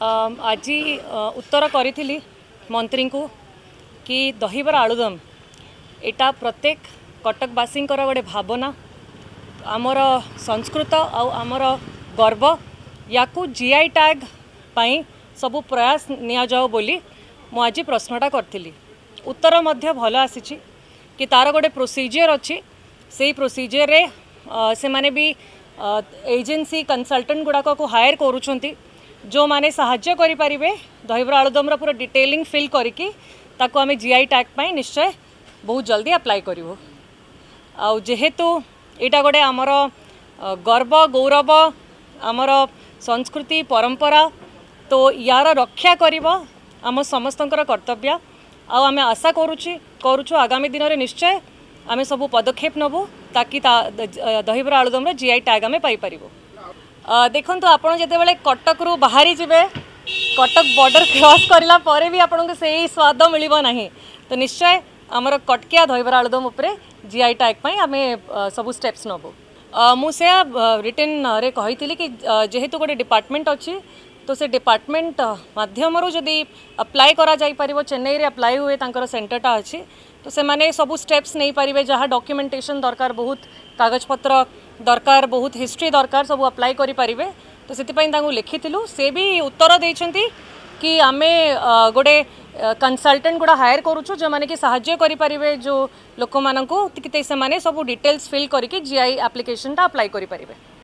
आज उत्तर करी मंत्री को कि दहीबरा आलुदम एटा प्रत्येक कटकवासी गोटे भावना आमर संस्कृत आमर गर्व या जीआई टैग पाई सबु प्रयास निया जाओ बोली मु आज प्रश्नटा करी उत्तर मध्य भल आसी कि तार गोटे प्रोसीजर अच्छी से प्रोसीजर रे से माने भी एजेंसी कंसल्टेंट गुड़ाक को हायर करुँच जो माने साहाय्य करि परिबे दहीबरा आलुदम पूरा डिटेलिंग फिल करिकी ताको आमे जीआई टैग पाई निश्चय बहुत जल्दी अप्लाई करिवो। आउ जेहेतु एटा गोटे आमर गर्व गौरव आमर संस्कृति परंपरा तो यार रक्षा करिवो आम समस्तंकर कर्तव्य। आमे आशा करुछु आगामी दिन में निश्चय आमे सब पदक्षेप नबू ताकि दहीबरा आलुदम जीआई टैग आमे पाई परिबो। देखो आपड़ जिते कटक रू बाहरी जी कटक बॉर्डर क्रॉस करला परे भी आपन को सही स्वाद मिलिबो नहीं तो निश्चय आमर कटकिया दहीबरा आलुदम उपरे जीआई टैग पाई आमे सब स्टेप्स नबू। मुझे रिटर्न रे कही कि जेहेतु गोटे डिपार्टमेंट अच्छी तो से डिपार्टमेंट माध्यम जदि अप्लाई करा जाई परिबो चेन्नई रे अप्लाई हुए तांकर सेंटरटा अच्छी तो से माने सब स्टेप्स नहीं पारिबे जहाँ डॉक्यूमेंटेशन दरकार बहुत कागज पत्र दरकार बहुत हिस्ट्री दरकार सब अप्लाई करि परिबे तो सेतिपई तांगु लिखिथिलु से भी उत्तर देइछंती कि आमे गोटे कंसल्टेंट गुड़ा हायर करूछु जो माने कि साहाय्य करि परिबे जो लोक माननकु से माने सब डिटेल्स फिल करिकि जीआई एप्लिकेशन टा अप्लाई करि परिबे।